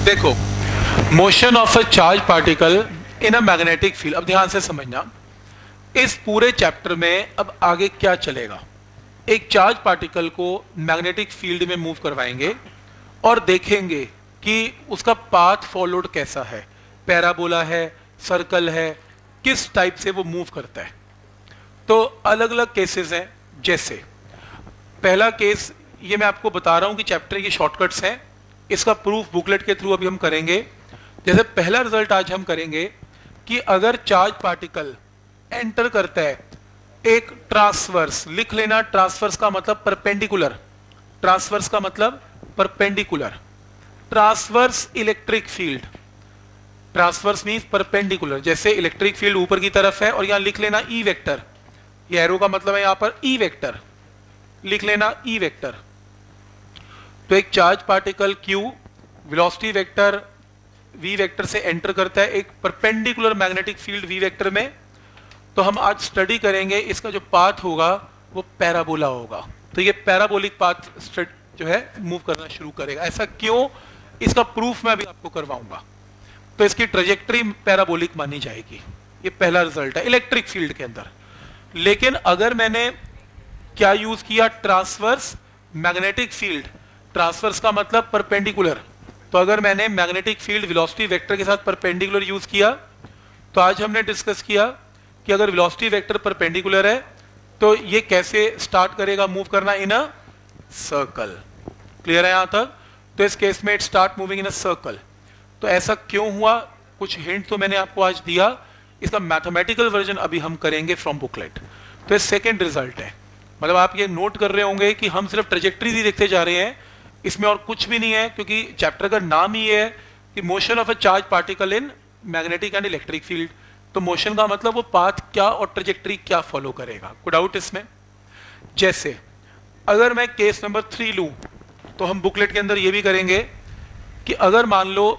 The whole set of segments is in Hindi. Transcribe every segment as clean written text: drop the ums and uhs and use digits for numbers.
देखो, motion of a charge particle in a magnetic field. अब ध्यान से समझना, इस पूरे चैप्टर में अब आगे क्या चलेगा। एक चार्ज पार्टिकल को मैग्नेटिक फील्ड में मूव करवाएंगे और देखेंगे कि उसका पाथ फॉलोड कैसा है, पैराबोला है, सर्कल है, किस टाइप से वो मूव करता है। तो अलग अलग केसेस हैं। जैसे पहला केस ये मैं आपको बता रहा हूं कि चैप्टर के शॉर्टकट्स हैं, इसका प्रूफ बुकलेट के थ्रू अभी हम करेंगे। जैसे पहला रिजल्ट आज हम करेंगे कि अगर चार्ज पार्टिकल एंटर करता है एक ट्रांसवर्स, लिख लेना, ट्रांसवर्स का मतलब परपेंडिकुलर, ट्रांसवर्स का मतलब perpendicular, transverse electric field, transverse means perpendicular. जैसे इलेक्ट्रिक फील्ड ऊपर की तरफ है और यहां लिख लेना ई वेक्टर, ये एरो का मतलब है यहां पर ई वेक्टर, लिख लेना ई वेक्टर। तो एक charge particle Q velocity vector v vector से एंटर करता है एक perpendicular magnetic field v vector में। तो हम आज स्टडी करेंगे इसका जो पाथ होगा वो पैराबोला होगा। तो ये पैराबोलिक पाथ जो है मूव करना शुरू करेगा। ऐसा क्यों, इसका प्रूफ मैं अभी आपको करवाऊंगा। तो इसकी ट्रेजेक्टरी पैराबोलिक मानी जाएगी। ये पहला रिजल्ट है इलेक्ट्रिक फील्ड के अंदर। लेकिन अगर मैंने क्या यूज किया, ट्रांसवर्स मैग्नेटिक फील्ड, ट्रांसवर्स का मतलब परपेंडिकुलर। तो अगर मैंने मैग्नेटिक फील्ड वेलोसिटी वेक्टर के साथ परपेंडिकुलर यूज किया, तो आज हमने डिस्कस किया कि अगर वेलोसिटी वेक्टर परपेंडिकुलर है तो ये कैसे स्टार्ट करेगा मूव करना, इन अ सर्कल। क्लियर है यहां तक? तो इस केस में it start moving in a circle. तो ऐसा क्यों हुआ, कुछ हिंट तो मैंने आपको आज दिया, इसका मैथमेटिकल वर्जन अभी हम करेंगे फ्रॉम बुकलेट। तो ये सेकेंड रिजल्ट है। मतलब आप ये नोट कर रहे होंगे कि हम सिर्फ ट्रेजेक्टरी ही देखते जा रहे हैं, इसमें और कुछ भी नहीं है, क्योंकि चैप्टर का नाम ही है कि motion of a charge particle in magnetic and electric field. तो मोशन का मतलब वो पाथ क्या और ट्रेजेक्टरी क्या फॉलो करेगा, कोई डाउट इसमें? जैसे अगर मैं केस नंबर 3 लूं, तो हम बुकलेट के अंदर ये भी करेंगे कि अगर मान लो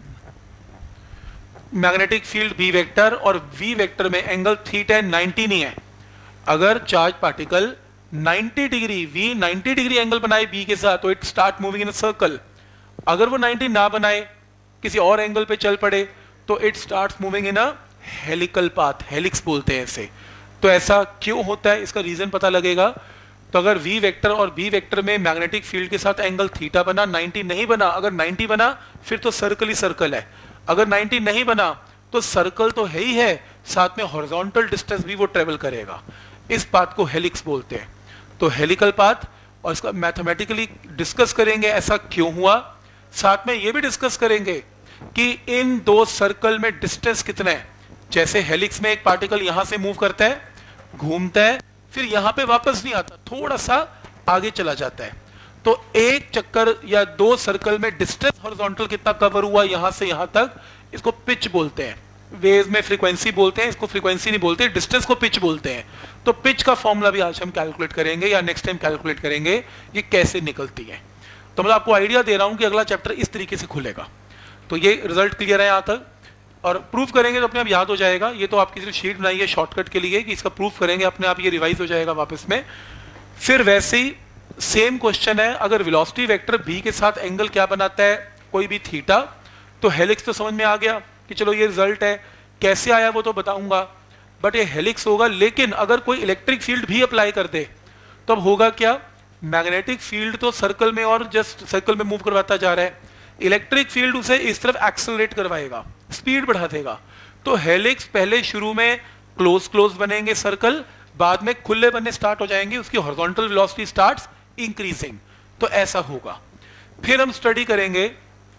मैग्नेटिक फील्ड बी वेक्टर और वी वेक्टर में एंगल थीटा 90 नहीं है, अगर charge particle 90 degree v 90 degree angle बनाए b के साथ, तो it start moving in a circle. अगर वो 90 ना बनाए, किसी और एंगल पे चल पड़े, तो it start moving in a helical path, helix बोलते हैं इसे। तो ऐसा क्यों होता है, इसका रीजन पता लगेगा। तो अगर v वेक्टर और b वेक्टर में मैग्नेटिक फील्ड के साथ एंगल थीटा बना, 90 नहीं बना, अगर 90 बना फिर तो सर्कल ही सर्कल है। अगर 90 नहीं बना तो सर्कल तो है ही है, साथ में हॉरिजॉन्टल डिस्टेंस भी वो ट्रेवल करेगा। इस पाथ को हेलिक्स बोलते हैं। तो हेलिकल पाथ, और इसका मैथमेटिकली डिस्कस करेंगे ऐसा क्यों हुआ। साथ में ये भी डिस्कस करेंगे कि इन दो सर्कल में डिस्टेंस कितना है। जैसे हेलिक्स में एक पार्टिकल यहां से मूव करता है, घूमता है, फिर यहां पे वापस नहीं आता, थोड़ा सा आगे चला जाता है। तो एक चक्कर या दो सर्कल में डिस्टेंस हॉरिजॉन्टल कितना कवर हुआ यहां से यहां तक, इसको पिच बोलते हैं। वेव में फ्रीक्वेंसी बोलते हैं, इसको फ्रीक्वेंसी नहीं बोलते, डिस्टेंस को पिच बोलते हैं। तो पिच का फॉर्मूला भी आज हम कैलकुलेट करेंगे या नेक्स्ट टाइम कैलकुलेट करेंगे ये कैसे निकलती है। तो मैं आपको आइडिया दे रहा हूं कि अगला चैप्टर इस तरीके से खुलेगा। तो ये रिजल्ट क्लियर है यहां तक, और प्रूफ करेंगे तो अपने आप याद हो जाएगा। ये तो आपकी शीट बनाई है शॉर्टकट के लिए कि इसका प्रूफ करेंगे, अपने आप ये रिवाइज हो जाएगा वापस में। फिर वैसे ही सेम क्वेश्चन है, अगर वेलोसिटी वेक्टर बी के साथ एंगल क्या बनाता है, कोई भी थीटा, तो हेलिक्स तो समझ में आ गया कि चलो ये रिजल्ट है। कैसे आया वो तो बताऊंगा, बट ये हेलिक्स होगा। लेकिन अगर कोई इलेक्ट्रिक फील्ड भी अप्लाई कर दे तो अब होगा क्या, मैग्नेटिक फील्ड तो सर्कल में और जस्ट सर्कल में मूव करवाता जा रहा है, इलेक्ट्रिक फील्ड उसे इस तरफ एक्सेलरेट करवाएगा, स्पीड बढ़ा देगा। तो हेलिक्स पहले शुरू में क्लोज क्लोज बनेंगे सर्कल, बाद में खुले बनने स्टार्ट हो जाएंगे, उसकी हॉरिजॉन्टल वेलोसिटी स्टार्ट्स इंक्रीजिंग। तो ऐसा होगा। फिर हम स्टडी करेंगे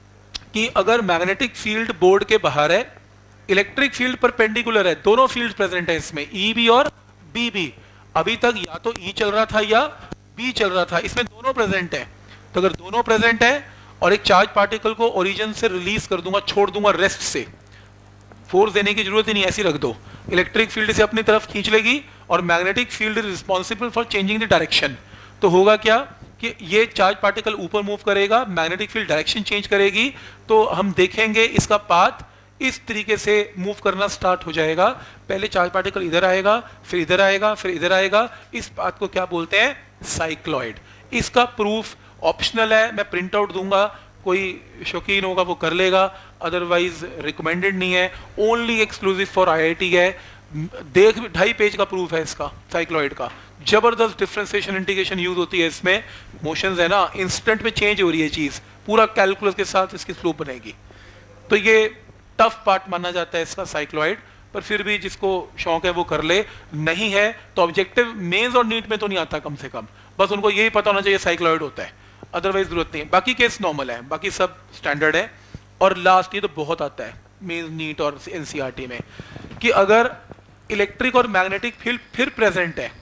कि अगर मैग्नेटिक फील्ड बोर्ड के बाहर है, इलेक्ट्रिक फील्ड परपेंडिकुलर है, दोनों फील्ड प्रेजेंट है इसमें, ई बी और बी बी। अभी तक या तो ई चल रहा था या बी चल रहा था, इसमें दोनों प्रेजेंट है। तो अगर दोनों प्रेजेंट है और एक चार्ज पार्टिकल को ओरिजिन से रिलीज कर दूंगा, छोड़ दूंगा रेस्ट से, फोर्स देने की जरूरत ही नहीं, ऐसी रख दो, इलेक्ट्रिक फील्ड से अपनी तरफ खींच लेगी और magnetic field responsible for changing the direction. तो होगा क्या कि ये चार्ज पार्टिकल ऊपर मूव करेगा, मैग्नेटिक फील्ड डायरेक्शन चेंज करेगी। तो हम देखेंगे इसका पाथ इस तरीके से मूव करना स्टार्ट हो जाएगा। पहले चार्ज पार्टिकल इधर आएगा, फिर इधर आएगा, फिर इधर आएगा। इस पाथ को क्या बोलते हैं, साइक्लॉइड। इसका प्रूफ ऑप्शनल है, मैं प्रिंट आउट दूंगा, कोई शौकीन होगा वो कर लेगा, अदरवाइज रिकमेंडेड नहीं है, ओनली एक्सक्लूसिव फॉर आईआईटी है। देख 2.5 पेज का प्रूफ है इसका साइक्लॉइड का, जबरदस्त डिफरेंशिएशन इंटीग्रेशन यूज होती है इसमें, मोशंस है ना इंस्टेंट में चेंज हो रही है चीज, पूरा कैलकुलस के साथ इसकी स्लोप बनेगी। तो ये टफ पार्ट माना जाता है इसका साइक्लॉइड, पर फिर भी जिसको शौक है वो कर ले, नहीं है तो ऑब्जेक्टिव मेंस और नीट में तो नहीं आता, कम से कम बस उनको यही पता होना चाहिए साइक्लॉइड होता है, अदरवाइज जरूरत नहीं है। बाकी केस नॉर्मल है, बाकी सब स्टैंडर्ड है। और लास्ट ये तो बहुत आता है मेंस नीट और एनसीईआरटी में, कि अगर इलेक्ट्रिक और मैग्नेटिक फील्ड फिर प्रेजेंट है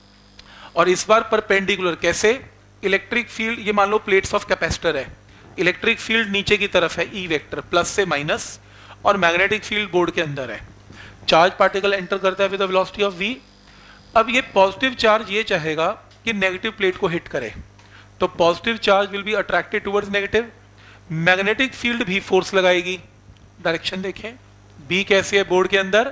और इस बार परपेंडिकुलर, कैसे? इलेक्ट्रिक फील्ड, ये मान लो प्लेट्स ऑफ कैपेसिटर है, इलेक्ट्रिक फील्ड नीचे की तरफ है ई वेक्टर प्लस से माइनस, और मैग्नेटिक फील्ड बोर्ड के अंदर है, चार्ज पार्टिकल एंटर करता है with the velocity of v। अब ये पॉजिटिव चार्ज ये चाहेगा कि नेगेटिव प्लेट को हिट करे, तो positive charge will be attracted towards negative, magnetic field भी फोर्स लगाएगी। डायरेक्शन देखें, b कैसे है बोर्ड के अंदर,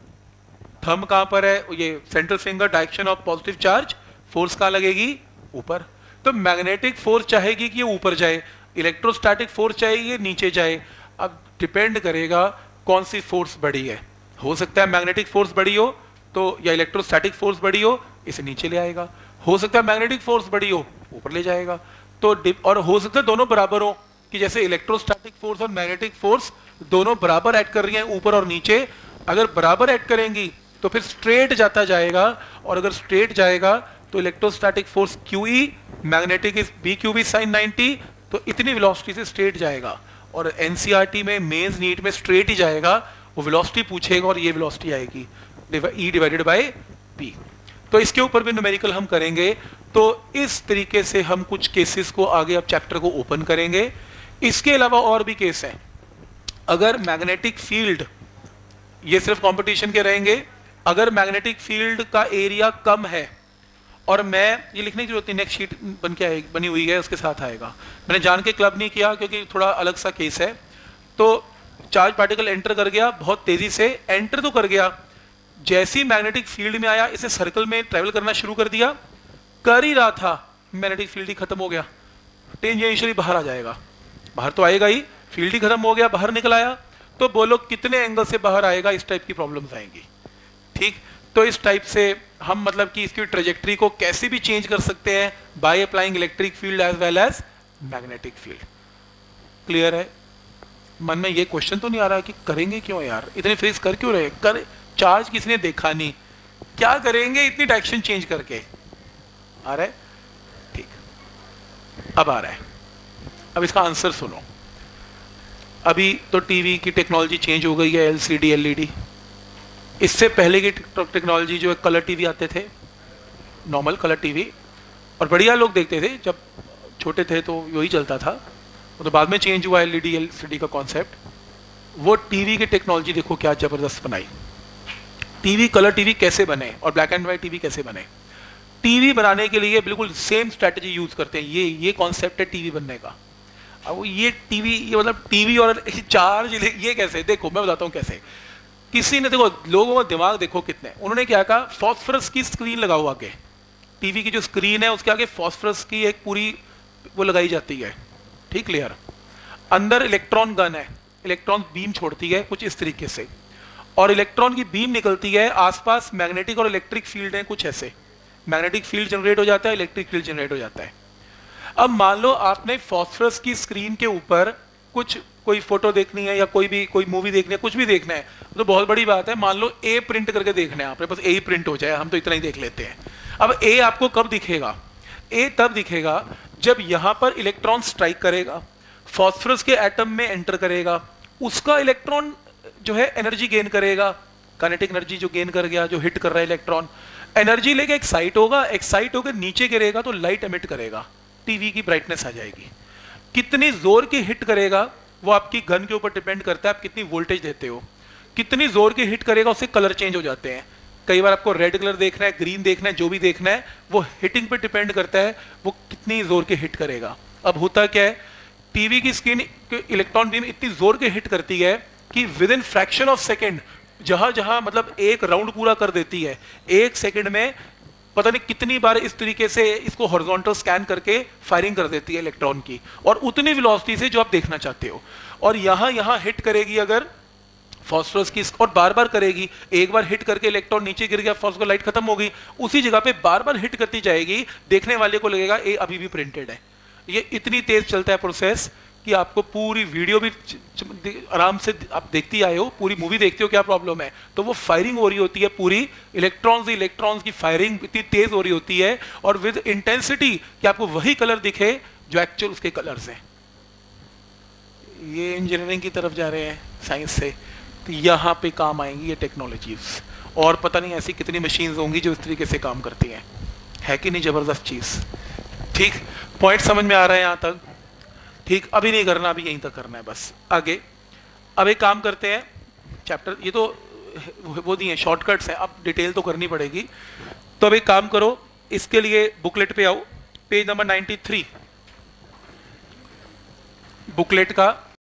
थंब कहां पर है, ये central finger, direction of positive charge, force कहां लगेगी, ऊपर। तो मैग्नेटिक फोर्स चाहेगी कि ये ऊपर जाए, इलेक्ट्रोस्टैटिक फोर्स चाहेगी ये नीचे जाए। अब डिपेंड करेगा कौन सी फोर्स बड़ी है, हो सकता है मैग्नेटिक फोर्स बड़ी हो तो, या इलेक्ट्रोस्टैटिक फोर्स बड़ी हो इसे नीचे ले आएगा, हो सकता है मैग्नेटिक फोर्स बड़ी हो ऊपर ले जाएगा। तो और हो सकता है दोनों बराबर हो, कि जैसे इलेक्ट्रोस्टैटिक फोर्स और मैग्नेटिक फोर्स दोनों बराबर ऐड कर रही हैं ऊपर और नीचे, अगर बराबर ऐड करेंगी तो फिर स्ट्रेट जाता जाएगा, और अगर स्ट्रेट जाएगा तो electrostatic force QE, magnetic is BQB sin 90, तो इतनी वेलोसिटी से स्ट्रेट जाएगा। और एनसीईआरटी में मेंस नीट में स्ट्रेट ही जाएगा, वो वेलोसिटी पूछेगा और ये वेलोसिटी आएगी E डिवाइडेड बाय P। तो इसके ऊपर भी न्यूमेरिकल हम करेंगे। तो इस तरीके से हम कुछ केसेस को आगे अब चैप्टर को ओपन करेंगे। इसके अलावा और भी केस हैं, अगर मैग्नेटिक फील्ड, ये सिर्फ कंपटीशन के रहेंगे, अगर मैग्नेटिक फील्ड का एरिया कम है, और मैं ये लिखने की जरूरत नहीं, नेक्स्ट शीट बनी हुई है उसके साथ आएगा, मैंने जान के क्लब नहीं किया क्योंकि थोड़ा अलग सा केस है। तो चार्ज पार्टिकल एंटर कर गया, बहुत तेजी से एंटर तो कर गया, जैसे ही मैग्नेटिक फील्ड में आया इसे सर्कल में ट्रेवल करना शुरू कर दिया, कर ही रहा था, मैग्नेटिक फील्ड ही खत्म हो गया, टेंजेंशियली बाहर आ जाएगा, बाहर तो आएगा ही, फील्ड ही खत्म हो गया, बाहर निकल आया, तो बोलो कितने एंगल से बाहर आएगा, इस टाइप की प्रॉब्लम्स आएंगी। ठीक, तो इस टाइप से हम मतलब कि इसकी ट्रेजेक्ट्री को कैसे भी चेंज कर सकते हैं by applying electric field as well as magnetic field. Clear है? मन में ये क्वेश्चन तो नहीं आ रहा कि करेंगे क्यों यार, इतने फेस कर क्यों रहे, कर चार्ज किसने देखा नहीं, क्या करेंगे इतनी डायरेक्शन चेंज करके, आ रहा है? ठीक, अब आ रहा है, अब इसका आंसर सुनो। अभी तो टीवी की टेक्नोलॉजी चेंज हो गई है, LCD LED, इससे पहले की टेक्नोलॉजी जो है कलर टीवी आते थे, नॉर्मल कलर टीवी, और बढ़िया लोग देखते थे, जब छोटे थे तो वही चलता था, तो बाद में चेंज हुआ LED LCD का कॉन्सेप्ट। वो टीवी की टेक्नोलॉजी देखो क्या जबरदस्त बनाई, टीवी कलर टीवी कैसे बने और ब्लैक एंड व्हाइट टीवी कैसे बने। टीवी बनाने के लिए बिल्कुल सेम स्ट्रैटेजी यूज करते हैं, ये कॉन्सेप्ट है टीवी बनने का। अब ये टीवी, ये मतलब टीवी और चार्ज, ये कैसे, देखो मैं बताता हूँ कैसे। किसी ने, देखो लोगों का दिमाग देखो कितने, उन्होंने क्या कहा, फॉस्फोरस की स्क्रीन लगाओ आगे, टीवी की जो स्क्रीन है उसके आगे फॉस्फोरस की एक पूरी वो लगाई जाती है, ठीक, क्लियर। अंदर इलेक्ट्रॉन गन है, इलेक्ट्रॉन बीम छोड़ती है कुछ इस तरीके से, और इलेक्ट्रॉन की बीम निकलती है, आसपास मैग्नेटिक और इलेक्ट्रिक फील्ड है कुछ ऐसे, मैग्नेटिक फील्ड जनरेट हो जाता है, इलेक्ट्रिक फील्ड जनरेट हो जाता है। अब मान लो आपने फॉस्फोरस की स्क्रीन के ऊपर कुछ, कोई फोटो देखनी है या कोई मूवी देखनी है, कुछ भी देखना है, तो बहुत बड़ी बात है, मान लो ए प्रिंट करके देखना है, आपके पास ए प्रिंट हो जाए, हम तो इतना ही देख लेते हैं। अब ए आपको कब दिखेगा, ए तब दिखेगा जब यहां पर इलेक्ट्रॉन स्ट्राइक करेगा, फॉस्फोरस के एटम में एंटर करेगा, उसका इलेक्ट्रॉन जो है एनर्जी गेन करेगा, काइनेटिक एनर्जी जो गेन कर गया, जो हिट कर रहा है इलेक्ट्रॉन, एनर्जी लेके एक्साइट होगा, एक्साइट होकर नीचे गिरेगा तो लाइट एमिट करेगा, टीवी की ब्राइटनेस आ जाएगी। कितनी जोर की हिट करेगा वो आपकी गन के ऊपर डिपेंड करता है, आप कितनी वोल्टेज देते हो, कितनी जोर की हिट करेगा उससे कलर चेंज हो जाते हैं। कई बार आपको रेड कलर देखना है, ग्रीन देखना है, जो भी देखना है, वो हिटिंग पे डिपेंड करता है वो कितनी जोर की हिट करेगा। अब होता क्या है, टीवी की स्क्रीन इलेक्ट्रॉन बीम इतनी जोर की हिट करती है कि within fraction of second, जहां जहां मतलब एक राउंड पूरा कर देती है, एक सेकेंड में पता नहीं कितनी बार इस तरीके से इसको हॉरिजॉन्टल स्कैन करके फायरिंग कर देती है इलेक्ट्रॉन की, और उतनी वेलोसिटी से जो आप देखना चाहते हो। और यहां हिट करेगी अगर फास्फोरस की, और बार बार करेगी। एक बार हिट करके इलेक्ट्रॉन नीचे गिर गया, फास्फोरस लाइट खत्म हो गई, उसी जगह पे बार बार हिट करती जाएगी, देखने वाले को लगेगा ये अभी भी प्रिंटेड है। ये इतनी तेज चलता है प्रोसेस कि आपको पूरी वीडियो भी आराम से आप देखती आए हो, पूरी मूवी देखते हो, क्या प्रॉब्लम है। तो वो फायरिंग हो रही होती है पूरी, इलेक्ट्रॉन्स की फायरिंग इतनी तेज हो रही होती है, और विद इंटेंसिटी कि आपको वही कलर दिखे जो एक्चुअल उसके कलर्स हैं। ये इंजीनियरिंग की तरफ जा रहे हैं साइंस से, तो यहाँ पे काम आएंगी ये टेक्नोलॉजीज। और पता नहीं ऐसी कितनी मशीन्स होंगी जो इस तरीके से काम करती हैं, है कि नहीं जबरदस्त चीज। ठीक, पॉइंट समझ में आ रहा है यहाँ तक? ठीक, अभी नहीं करना, अभी यहीं तक करना है बस। आगे अब एक काम करते हैं, चैप्टर ये तो वो दिए शॉर्टकट्स हैं, अब डिटेल तो करनी पड़ेगी। तो अब एक काम करो, इसके लिए बुकलेट पे आओ, पेज नंबर 93 बुकलेट का